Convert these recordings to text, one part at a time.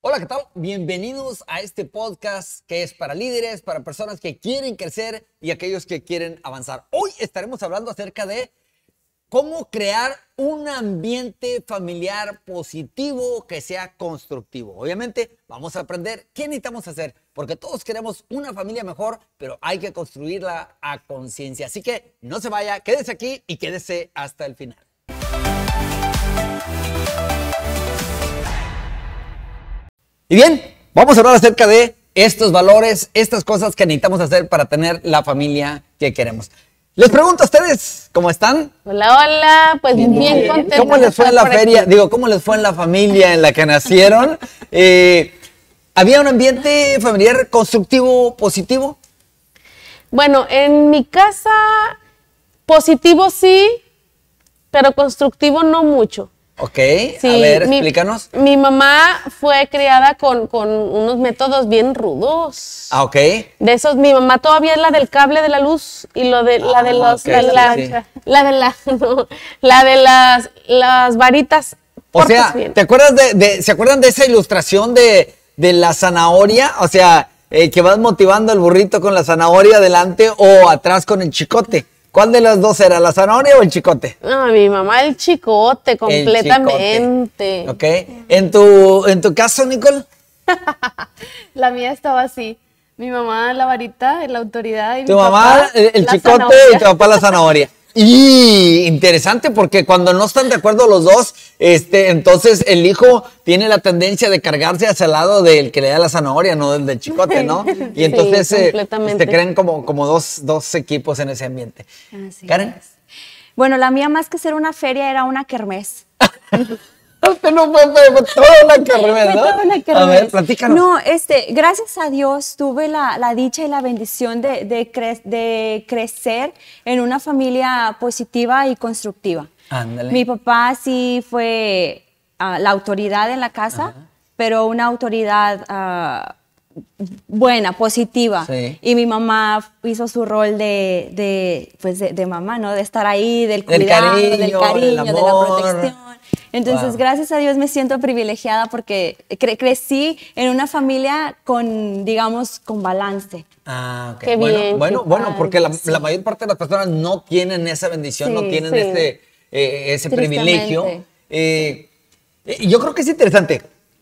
Hola, ¿qué tal? Bienvenidos a este podcast que es para líderes, para personas que quieren crecer y aquellos que quieren avanzar. Hoy estaremos hablando acerca de cómo crear un ambiente familiar positivo que sea constructivo. Obviamente vamos a aprender qué necesitamos hacer, porque todos queremos una familia mejor, pero hay que construirla a conciencia. Así que no se vaya, quédese aquí y quédese hasta el final. Y bien, vamos a hablar acerca de estos valores, estas cosas que necesitamos hacer para tener la familia que queremos. Les pregunto a ustedes, ¿cómo están? Hola, hola, pues bien contenta. ¿Cómo les fue en la feria? ¿Cómo les fue en la familia en la que nacieron? ¿Había un ambiente familiar constructivo, positivo? Bueno, en mi casa, positivo sí, pero constructivo no mucho. Ok, Sí, a ver, explícanos. Mi mamá fue criada con unos métodos bien rudos. Ah, ok. De esos, mi mamá todavía es la del cable de la luz y la de las varitas. O sea, Pórtese bien. ¿te acuerdas ¿se acuerdan de esa ilustración de la zanahoria? O sea, que vas motivando al burrito con la zanahoria adelante o atrás con el chicote. ¿Cuál de las dos era, la zanahoria o el chicote? No, mi mamá el chicote, completamente. Ok. ¿En tu caso, Nicole? La mía estaba así. Mi mamá la varita, la autoridad y Tu mi mamá papá el la chicote zanahoria. y tu papá la zanahoria. Y interesante porque cuando no están de acuerdo los dos, entonces el hijo tiene la tendencia de cargarse hacia el lado del que le da la zanahoria, no del chicote, ¿no? Y entonces completamente. creen como dos equipos en ese ambiente. Así Karen. es. Bueno, la mía más que ser una feria era una kermés. Usted no fue toda una carrera, Fue ¿no? toda una A kermés. ver, platícanos. No, gracias a Dios tuve la dicha y la bendición de crecer en una familia positiva y constructiva. Ándale. Mi papá sí fue la autoridad en la casa, pero una autoridad buena, positiva. Sí. Y mi mamá hizo su rol de mamá, ¿no? De estar ahí, del Del cuidado, cariño, del cariño, del de la amor. protección. Entonces, Wow. gracias a Dios me siento privilegiada porque crecí en una familia con, digamos, con balance. Ah, ok. Qué Bueno, bien, bueno, qué bueno, padre, porque la mayor parte de las personas no tienen esa bendición, Sí, no tienen sí. ese Tristemente. privilegio. Yo creo que es interesante.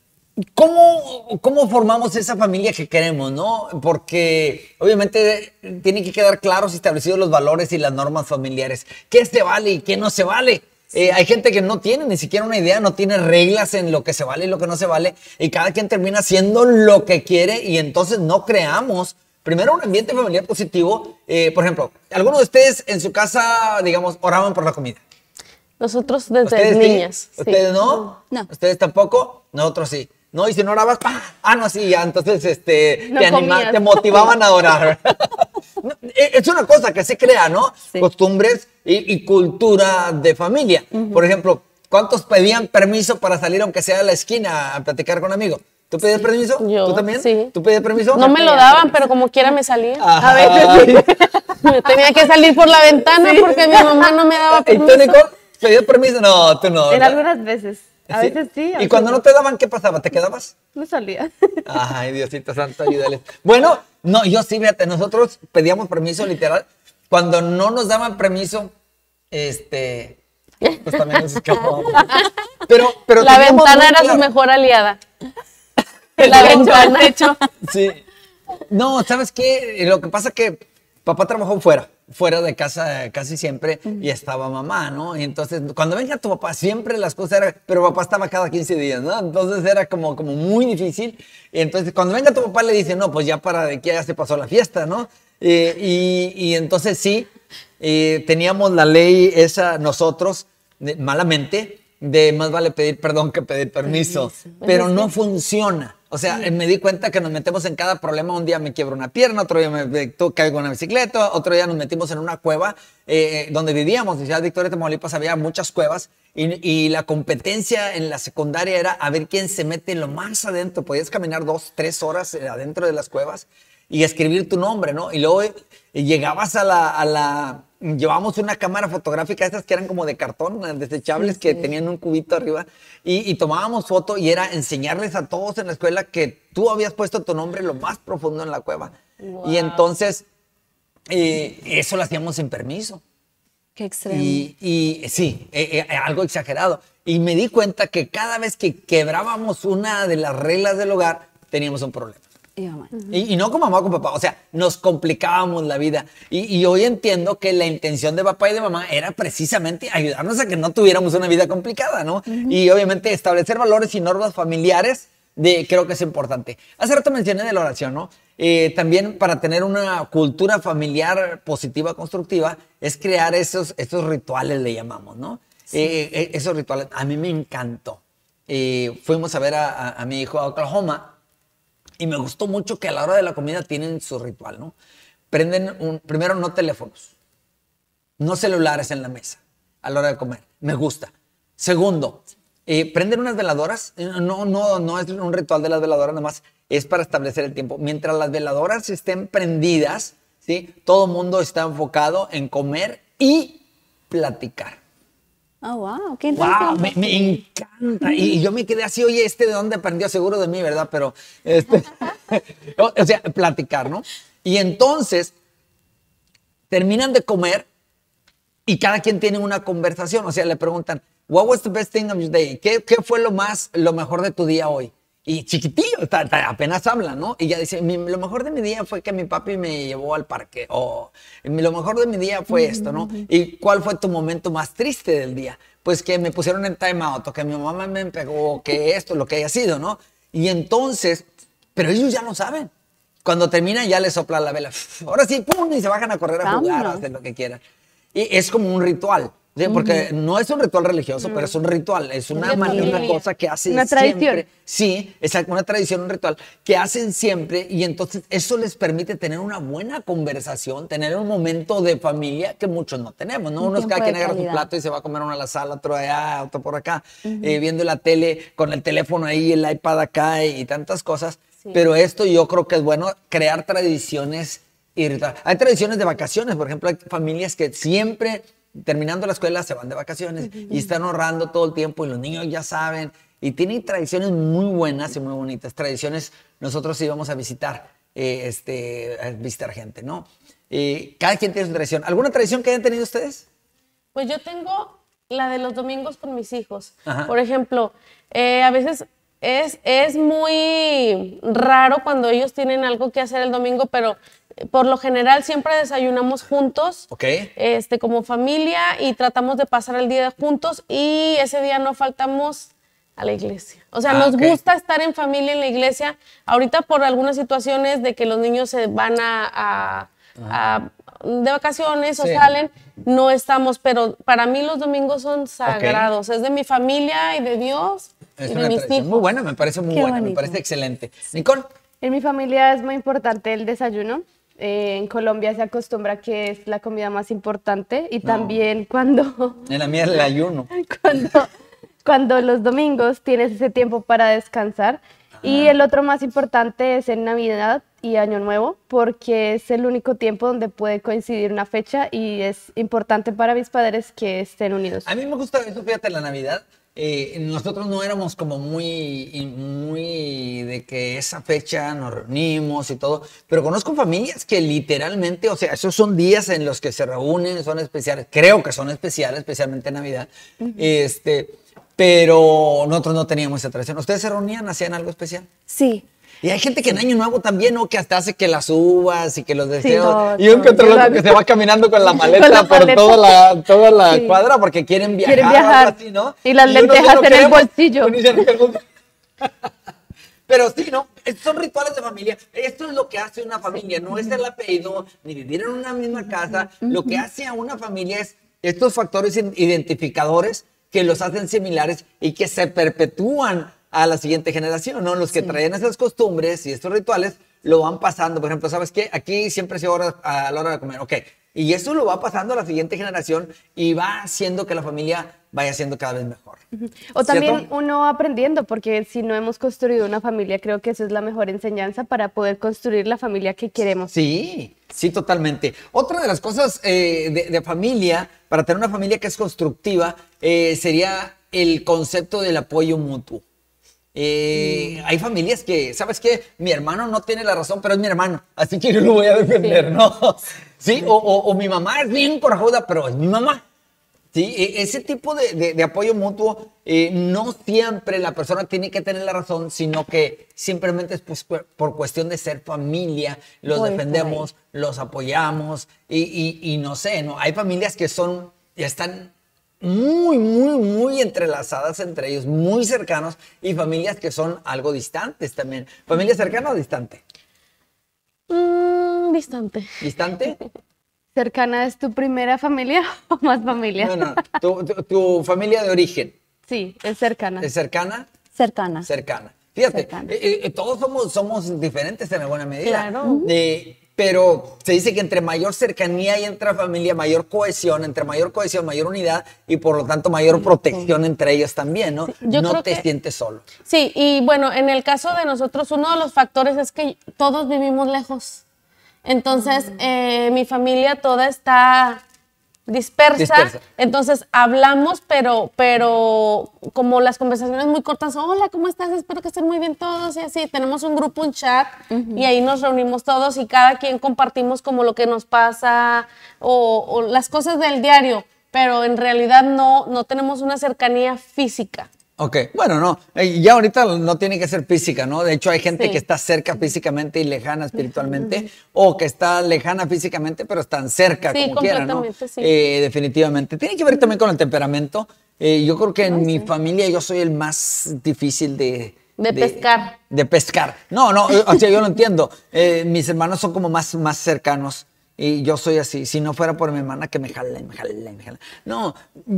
¿Cómo formamos esa familia que queremos, no? Porque obviamente tienen que quedar claros y establecidos los valores y las normas familiares. ¿Qué se vale y qué no se vale? Hay gente que no tiene ni siquiera una idea, no tiene reglas en lo que se vale y lo que no se vale, y cada quien termina haciendo lo que quiere y entonces no creamos, primero, un ambiente familiar positivo. Por ejemplo, ¿algunos de ustedes en su casa, digamos, oraban por la comida? Nosotros desde ¿Ustedes niñas. sí? Sí. ¿Ustedes no? No. ¿Ustedes tampoco? Nosotros sí. No, y si no orabas, ¡pah! Ah, no, sí, ya, entonces No comías. te motivaban a orar. No, es una cosa que se crea, ¿no? Sí. Costumbres y cultura de familia. Por ejemplo, ¿cuántos pedían permiso para salir aunque sea a la esquina a platicar con amigos? ¿Tú pedías permiso? Yo, ¿Tú también? sí. ¿Tú pedías permiso? No me lo daban, pero como quiera me salía. Ajá. A veces me tenía que salir por la ventana porque mi mamá no me daba ¿Y permiso. tú, Nicole, pedías permiso? No, tú no. En ¿verdad? algunas veces. A ¿Sí? veces sí. a ¿Y veces cuando no te daban, qué pasaba? ¿Te quedabas? no salía. Ay, Diosito santo, ayúdale. Bueno, no, yo sí, fíjate, nosotros pedíamos permiso literal. Cuando no nos daban permiso, pues también nos escapábamos. Pero La teníamos ventana muy era su claro. mejor aliada. La ventana. Sí. No, ¿sabes qué? Lo que pasa es que papá trabajó fuera de casa casi siempre y estaba mamá, ¿no? Y entonces, cuando venga tu papá, siempre las cosas eran, pero papá estaba cada 15 días, ¿no? Entonces era como muy difícil. Y entonces, cuando venga tu papá, le dice, no, pues ya para de aquí ya se pasó la fiesta, ¿no? Y entonces sí, teníamos la ley esa nosotros, malamente, de más vale pedir perdón que pedir permiso. Pero no funciona. O sea, me di cuenta que nos metemos en cada problema. Un día me quiebro una pierna, otro día caigo en una bicicleta, otro día nos metimos en una cueva donde vivíamos. En Ciudad Victoria, Tamaulipas, había muchas cuevas y la competencia en la secundaria era a ver quién se mete lo más adentro. Podías caminar 2, 3 horas adentro de las cuevas y escribir tu nombre, ¿no? Y luego llegabas a llevábamos una cámara fotográfica, estas que eran como de cartón, desechables, que tenían un cubito arriba, y tomábamos foto y era enseñarles a todos en la escuela que tú habías puesto tu nombre lo más profundo en la cueva. Wow. Y entonces, eso lo hacíamos sin permiso. Qué extremo. Y sí, algo exagerado. Y me di cuenta que cada vez que quebrábamos una de las reglas del hogar, teníamos un problema. Y no con mamá o con papá, o sea, nos complicábamos la vida. Y hoy entiendo que la intención de papá y de mamá era precisamente ayudarnos a que no tuviéramos una vida complicada, ¿no? Y obviamente establecer valores y normas familiares creo que es importante. Hace rato mencioné de la oración, ¿no? También para tener una cultura familiar positiva, constructiva, es crear esos rituales, le llamamos, ¿no? Sí. Esos rituales, a mí me encantó. Fuimos a ver a mi hijo a Oklahoma y me gustó mucho que a la hora de la comida tienen su ritual, ¿no? Prenden primero no teléfonos, no celulares en la mesa a la hora de comer. Me gusta. Segundo, prenden unas veladoras. No es un ritual de las veladoras, nada más es para establecer el tiempo. Mientras las veladoras estén prendidas, ¿sí? Todo el mundo está enfocado en comer y platicar. Oh, wow, qué interesante. Wow, me encanta. Y yo me quedé así, oye, ¿de dónde aprendió? Seguro de mí, ¿verdad? Pero, o sea, platicar, ¿no? Y entonces, terminan de comer y cada quien tiene una conversación. O sea, le preguntan, what was the best thing of your day? ¿Qué fue lo mejor de tu día hoy? Y chiquitillo, apenas hablan, ¿no? Y ya dice, lo mejor de mi día fue que mi papi me llevó al parque. O lo mejor de mi día fue esto, ¿no? ¿Y cuál fue tu momento más triste del día? Pues que me pusieron en time out, o que mi mamá me pegó, o que esto, lo que haya sido, ¿no? Y entonces, pero ellos ya lo saben. Cuando terminan ya les sopla la vela. Ahora sí, ¡pum! Y se bajan a correr a jugar, a hacer lo que quieran. Y es como un ritual. ¿Sí? Porque no es un ritual religioso, pero es un ritual, es una cosa que hacen una siempre. tradición. Sí, exacto, una tradición, un ritual que hacen siempre y entonces eso les permite tener una buena conversación, tener un momento de familia que muchos no tenemos, ¿no? Unos cada quien agarra su plato y se va a comer uno a la sala, otro allá, otro por acá, viendo la tele con el teléfono ahí, el iPad acá y tantas cosas. Sí. Pero esto yo creo que es bueno crear tradiciones y rituales. Hay tradiciones de vacaciones, por ejemplo, hay familias que siempre terminando la escuela se van de vacaciones y están ahorrando todo el tiempo y los niños ya saben y tienen tradiciones muy buenas y muy bonitas. Tradiciones, nosotros íbamos a visitar, a visitar gente, ¿no? Cada quien tiene su tradición. ¿Alguna tradición que hayan tenido ustedes? Pues yo tengo la de los domingos con mis hijos. Ajá. Por ejemplo, a veces es muy raro cuando ellos tienen algo que hacer el domingo, pero por lo general siempre desayunamos juntos, como familia, y tratamos de pasar el día juntos y ese día no faltamos a la iglesia. O sea, nos gusta estar en familia en la iglesia. Ahorita por algunas situaciones de que los niños se van de vacaciones o salen, no estamos, pero para mí los domingos son sagrados. Es de mi familia y de Dios y de mis hijos. Muy buena, me parece muy buena, me parece excelente. Nicole. En mi familia es muy importante el desayuno. En Colombia se acostumbra que es la comida más importante y también cuando... En la mía es el ayuno. Cuando los domingos tienes ese tiempo para descansar. Y el otro más importante es en Navidad y Año Nuevo, porque es el único tiempo donde puede coincidir una fecha y es importante para mis padres que estén unidos. A mí me gusta eso, fíjate, la Navidad. Nosotros no éramos como muy de que esa fecha nos reunimos y todo, pero conozco familias que literalmente, o sea, esos son días en los que se reúnen, son especiales, creo que son especiales, especialmente en Navidad, pero nosotros no teníamos esa tradición. ¿Ustedes se reunían, hacían algo especial? Sí. Y hay gente que en Año Nuevo también, ¿no? Que hasta hace que las uvas y que los deseos. Sí, y un que otro loco que se va caminando con la maleta por toda la cuadra porque quieren viajar. Quieren viajar. O algo así, ¿no? Y las lentejas en el bolsillo. Pero sí, ¿no? Estos son rituales de familia. Esto es lo que hace una familia. No es el apellido, ni vivir en una misma casa. Lo que hace a una familia es estos factores identificadores que los hacen similares y que se perpetúan a la siguiente generación, ¿no? Los que traen esas costumbres y estos rituales lo van pasando. Por ejemplo, ¿sabes qué? Aquí siempre se ora a la hora de comer, y eso lo va pasando a la siguiente generación y va haciendo que la familia vaya siendo cada vez mejor. O también uno aprendiendo, porque si no hemos construido una familia, creo que eso es la mejor enseñanza para poder construir la familia que queremos. Sí, sí, totalmente. Otra de las cosas de familia, para tener una familia que es constructiva, sería el concepto del apoyo mutuo. Hay familias que, ¿sabes qué? Mi hermano no tiene la razón, pero es mi hermano, así que yo lo voy a defender, ¿no? Sí, o mi mamá es bien corajuda, pero es mi mamá. Sí, ese tipo de apoyo mutuo, no siempre la persona tiene que tener la razón, sino que simplemente es pues, por cuestión de ser familia, los defendemos, los apoyamos y no sé, ¿no? Hay familias que están muy entrelazadas entre ellos, muy cercanos, y familias que son algo distantes también. ¿Familia cercana o distante? Distante. ¿Distante? ¿Cercana es tu primera familia o más familia? No, tu familia de origen. Sí, es cercana. ¿Es cercana? Cercana. Cercana. Fíjate, Cercana. Todos somos diferentes en alguna medida. Claro. Pero se dice que entre mayor cercanía hay entre familia, mayor cohesión, entre mayor cohesión, mayor unidad y por lo tanto mayor protección entre ellos también, ¿no? Sí, yo no creo te que sientes solo. Sí, y bueno, en el caso de nosotros, uno de los factores es que todos vivimos lejos. Entonces, mi familia toda está dispersa. Entonces, hablamos, pero como las conversaciones muy cortas, hola, ¿cómo estás? Espero que estén muy bien todos y así. Tenemos un grupo, un chat, y ahí nos reunimos todos y cada quien compartimos como lo que nos pasa o las cosas del diario, pero en realidad no tenemos una cercanía física. Ok, bueno, no, ya ahorita no tiene que ser física, ¿no? De hecho, hay gente que está cerca físicamente y lejana espiritualmente, o que está lejana físicamente, pero están cerca, como quiera, ¿no? Sí. Definitivamente. Tiene que ver también con el temperamento. Yo creo que en mi familia yo soy el más difícil de pescar. De pescar. No, o sea, yo lo entiendo. Mis hermanos son como más cercanos. Y yo soy así, si no fuera por mi hermana que me jala. No,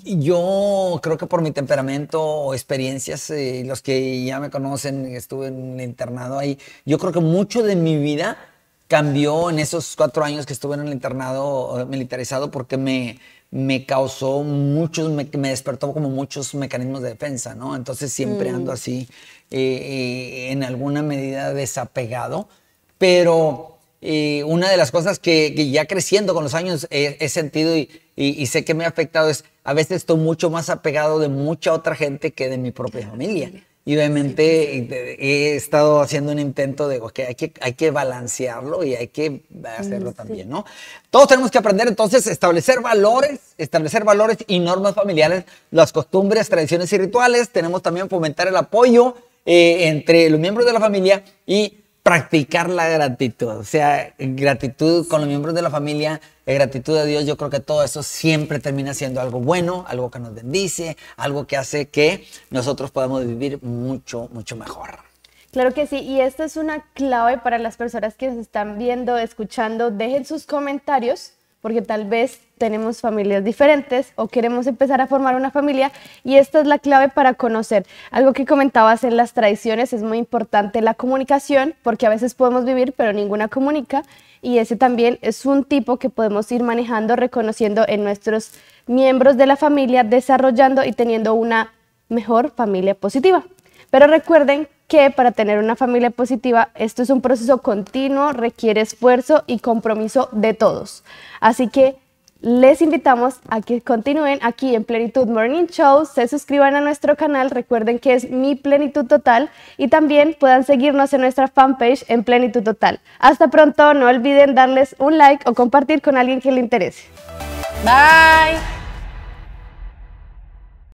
yo creo que por mi temperamento o experiencias, los que ya me conocen, estuve en el internado ahí, yo creo que mucho de mi vida cambió en esos 4 años que estuve en el internado militarizado porque me causó me despertó como muchos mecanismos de defensa, ¿no? Entonces siempre ando así, en alguna medida desapegado, pero... una de las cosas que ya creciendo con los años he sentido y sé que me ha afectado es a veces estoy mucho más apegado de mucha otra gente que de mi propia familia. Y obviamente he estado haciendo un intento de que hay que balancearlo y hay que hacerlo también, ¿no? Todos tenemos que aprender entonces a establecer valores y normas familiares, las costumbres, tradiciones y rituales. Tenemos también fomentar el apoyo entre los miembros de la familia y practicar la gratitud, o sea, gratitud con los miembros de la familia, gratitud a Dios. Yo creo que todo eso siempre termina siendo algo bueno, algo que nos bendice, algo que hace que nosotros podamos vivir mucho mejor. Claro que sí, y esta es una clave para las personas que nos están viendo, escuchando. Dejen sus comentarios, porque tal vez tenemos familias diferentes o queremos empezar a formar una familia, y esta es la clave para conocer. Algo que comentabas en las tradiciones, es muy importante la comunicación, porque a veces podemos vivir pero ninguna comunica, y ese también es un tipo que podemos ir manejando, reconociendo en nuestros miembros de la familia, desarrollando y teniendo una mejor familia positiva. Pero recuerden que para tener una familia positiva, esto es un proceso continuo, requiere esfuerzo y compromiso de todos. Así que les invitamos a que continúen aquí en Plenitud Morning Show, se suscriban a nuestro canal, recuerden que es Mi Plenitud Total, y también puedan seguirnos en nuestra fanpage en Plenitud Total. Hasta pronto, no olviden darles un like o compartir con alguien que le interese. Bye.